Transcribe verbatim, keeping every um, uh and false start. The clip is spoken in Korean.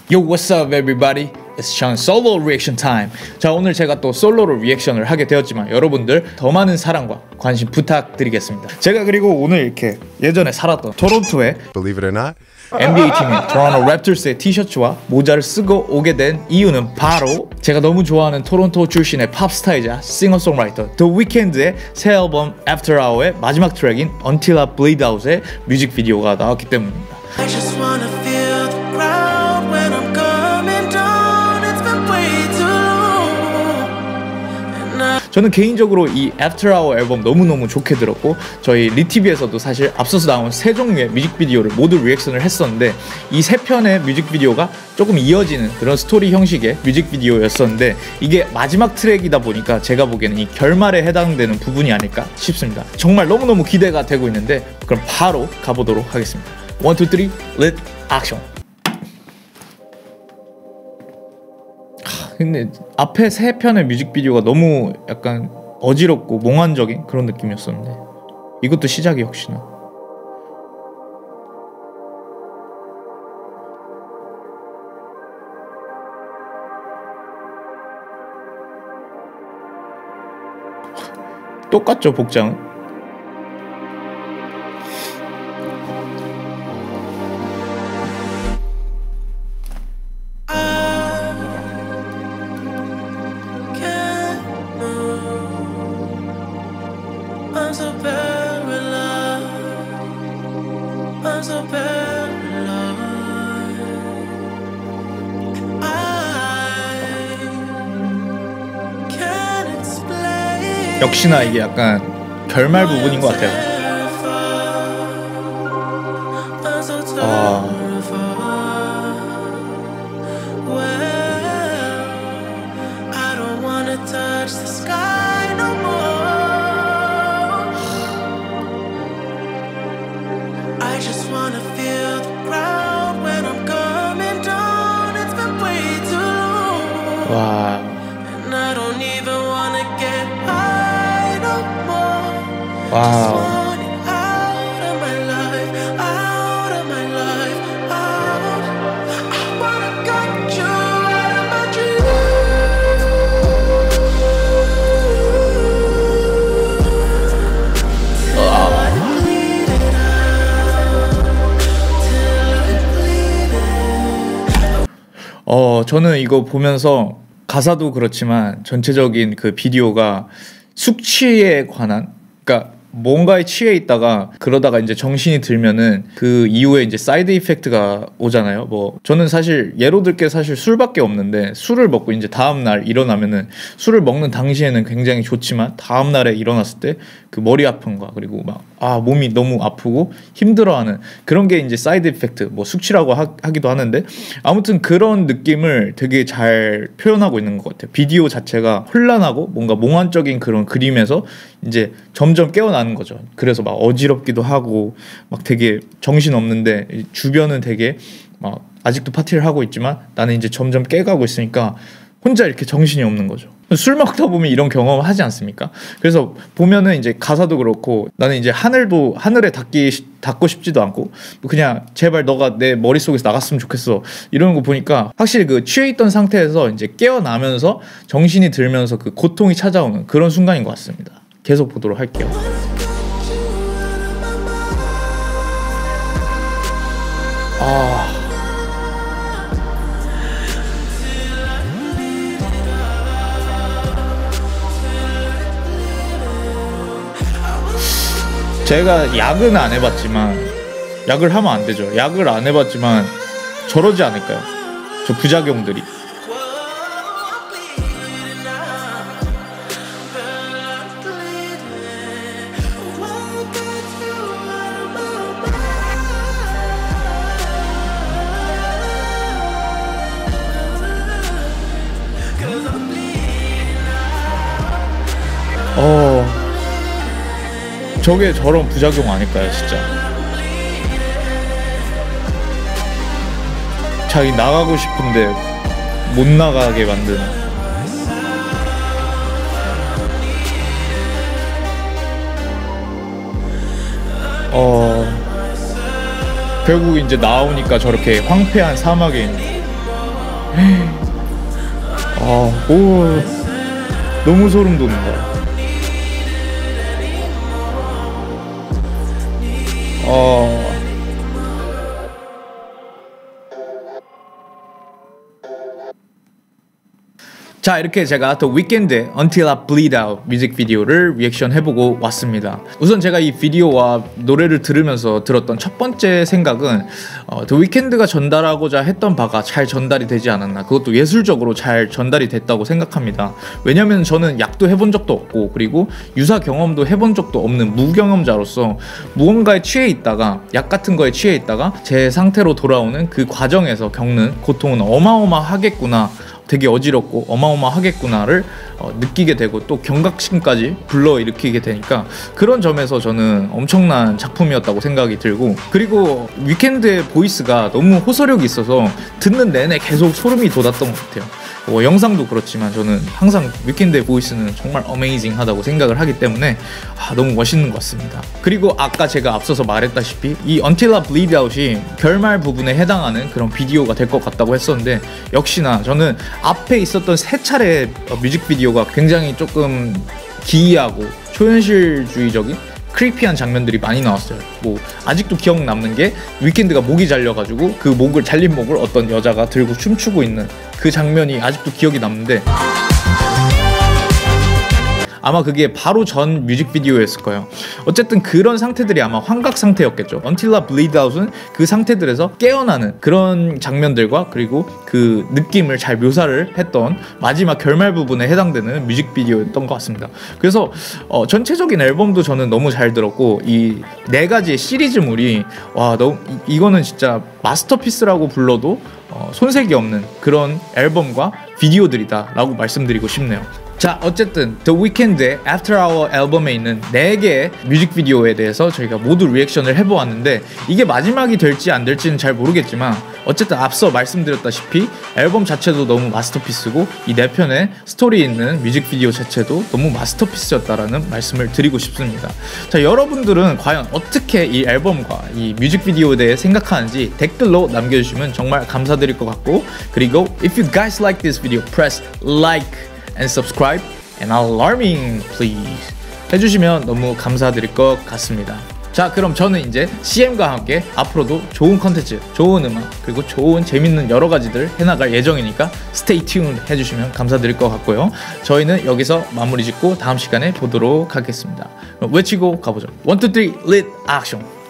Yo, what's up everybody? It's Sean Solo Reaction Time. 자, 오늘 제가 또 솔로로 리액션을 하게 되었지만 여러분들 더 많은 사랑과 관심 부탁드리겠습니다. 제가 그리고 오늘 이렇게 예전에 살았던 토론토의 Believe it or not, 엔비에이 팀인 토론토 랩터스의 티셔츠와 모자를 쓰고 오게 된 이유는 바로 제가 너무 좋아하는 토론토 출신의 팝스타이자 싱어송라이터 The Weeknd의 새 앨범 After Hour의 마지막 트랙인 Until I Bleed Out의 뮤직비디오가 나왔기 때문입니다. I just wanna feel the crowd when I'm coming down. It's been way too long. And I 저는 개인적으로 이 After Hour 앨범 너무너무 좋게 들었고 저희 리티비에서도 사실 앞서서 나온 세 종류의 뮤직비디오를 모두 리액션을 했었는데 이 세 편의 뮤직비디오가 조금 이어지는 그런 스토리 형식의 뮤직비디오였었는데 이게 마지막 트랙이다 보니까 제가 보기에는 이 결말에 해당되는 부분이 아닐까 싶습니다. 정말 너무너무 기대가 되고 있는데 그럼 바로 가보도록 하겠습니다. 원, 투, 쓰리, 렛, 액션. 근데 앞에 세 편의 뮤직비디오가 너무 약간 어지럽고 몽환적인 그런 느낌이었었는데 이것도 시작이 역시나 똑같죠, 복장은? I'm so paralyzed. I'm so paralyzed. I can't explain. 역시나 이게 약간 결말 부분인 것 같아요. I'm so 아, well, I don't wanna touch the sky no more. I just wanna feel the crowd when I'm coming down. It's been way too long. 와, And I don't even wanna get high no more. 와우. Want it out of my life, out of my life, out. I wanna cut you out of my dreams. Till I bleed it out. Till I bleed it. 어, 저는 이거 보면서 가사도 그렇지만 전체적인 그 비디오가 숙취에 관한, 그러니까 뭔가에 취해 있다가 그러다가 이제 정신이 들면은 그 이후에 이제 사이드 이펙트가 오잖아요. 뭐 저는 사실 예로 들게 사실 술밖에 없는데 술을 먹고 이제 다음 날 일어나면은 술을 먹는 당시에는 굉장히 좋지만 다음 날에 일어났을 때 그 머리 아픔과 그리고 막 아 몸이 너무 아프고 힘들어하는 그런 게 이제 사이드 이펙트, 뭐 숙취라고 하, 하기도 하는데 아무튼 그런 느낌을 되게 잘 표현하고 있는 것 같아요. 비디오 자체가 혼란하고 뭔가 몽환적인 그런 그림에서 이제 점점 깨어나는 거죠. 그래서 막 어지럽기도 하고 막 되게 정신 없는데 주변은 되게 막 아직도 파티를 하고 있지만 나는 이제 점점 깨가고 있으니까 혼자 이렇게 정신이 없는 거죠. 술 먹다 보면 이런 경험 하지 않습니까? 그래서 보면은 이제 가사도 그렇고 나는 이제 하늘도 하늘에 닿기 닿고 싶지도 않고 그냥 제발 너가 내 머릿속에서 나갔으면 좋겠어 이러는 거 보니까 확실히 그 취해 있던 상태에서 이제 깨어나면서 정신이 들면서 그 고통이 찾아오는 그런 순간인 것 같습니다. 계속 보도록 할게요. 아. 제가 약은 안 해봤지만 약을 하면 안 되죠. 약을 안 해봤지만 저러지 않을까요? 저 부작용들이. 어, 저게 저런 부작용 아닐까요, 진짜? 자기 나가고 싶은데 못 나가게 만드는. 어, 결국 이제 나오니까 저렇게 황폐한 사막에 있는. 아, 오, 너무 소름 돋는다. 어. 자, 이렇게 제가 The Weeknd의 Until I Bleed Out 뮤직비디오를 리액션 해보고 왔습니다. 우선 제가 이 비디오와 노래를 들으면서 들었던 첫 번째 생각은 어, The Weeknd가 전달하고자 했던 바가 잘 전달이 되지 않았나, 그것도 예술적으로 잘 전달이 됐다고 생각합니다. 왜냐면 저는 약도 해본 적도 없고, 그리고 유사 경험도 해본 적도 없는 무경험자로서 무언가에 취해 있다가, 약 같은 거에 취해 있다가 제 상태로 돌아오는 그 과정에서 겪는 고통은 어마어마하겠구나, 되게 어지럽고 어마어마하겠구나를 어, 느끼게 되고, 또 경각심까지 불러일으키게 되니까 그런 점에서 저는 엄청난 작품이었다고 생각이 들고, 그리고 위켄드의 보이스가 너무 호소력이 있어서 듣는 내내 계속 소름이 돋았던 것 같아요. 뭐 영상도 그렇지만 저는 항상 위켄드의 보이스는 정말 어메이징 하다고 생각을 하기 때문에 아, 너무 멋있는 것 같습니다. 그리고 아까 제가 앞서서 말했다시피 이 Until I Bleed Out이 결말 부분에 해당하는 그런 비디오가 될 것 같다고 했었는데, 역시나 저는 앞에 있었던 세 차례 뮤직비디오가 굉장히 조금 기이하고 초현실주의적인 크리피한 장면들이 많이 나왔어요. 뭐 아직도 기억 남는 게 위켄드가 목이 잘려가지고 그 목을 잘린 목을 어떤 여자가 들고 춤추고 있는 그 장면이 아직도 기억이 남는데, 아마 그게 바로 전 뮤직비디오였을 거예요. 어쨌든 그런 상태들이 아마 환각 상태였겠죠. Until I Bleed Out은 그 상태들에서 깨어나는 그런 장면들과, 그리고 그 느낌을 잘 묘사를 했던 마지막 결말 부분에 해당되는 뮤직비디오였던 것 같습니다. 그래서 어, 전체적인 앨범도 저는 너무 잘 들었고, 이 네 가지의 시리즈물이 와, 너무 이, 이거는 진짜 마스터피스라고 불러도 어, 손색이 없는 그런 앨범과 비디오들이다 라고 말씀드리고 싶네요. 자, 어쨌든 The Weeknd의 After Hour 앨범에 있는 네 개의 뮤직비디오에 대해서 저희가 모두 리액션을 해보았는데, 이게 마지막이 될지 안 될지는 잘 모르겠지만 어쨌든 앞서 말씀드렸다시피 앨범 자체도 너무 마스터피스고, 이 네 편의 스토리 있는 뮤직비디오 자체도 너무 마스터피스였다라는 말씀을 드리고 싶습니다. 자, 여러분들은 과연 어떻게 이 앨범과 이 뮤직비디오에 대해 생각하는지 댓글로 남겨주시면 정말 감사드릴 것 같고, 그리고 If you guys like this video, press like and subscribe and alarming please 해주시면 너무 감사드릴 것 같습니다. 자, 그럼 저는 이제 씨엠과 함께 앞으로도 좋은 컨텐츠, 좋은 음악, 그리고 좋은 재밌는 여러 가지들 해나갈 예정이니까 stay tuned 해주시면 감사드릴 것 같고요. 저희는 여기서 마무리 짓고 다음 시간에 보도록 하겠습니다. 그럼 외치고 가보죠. 원, 투, 쓰리, lit, action!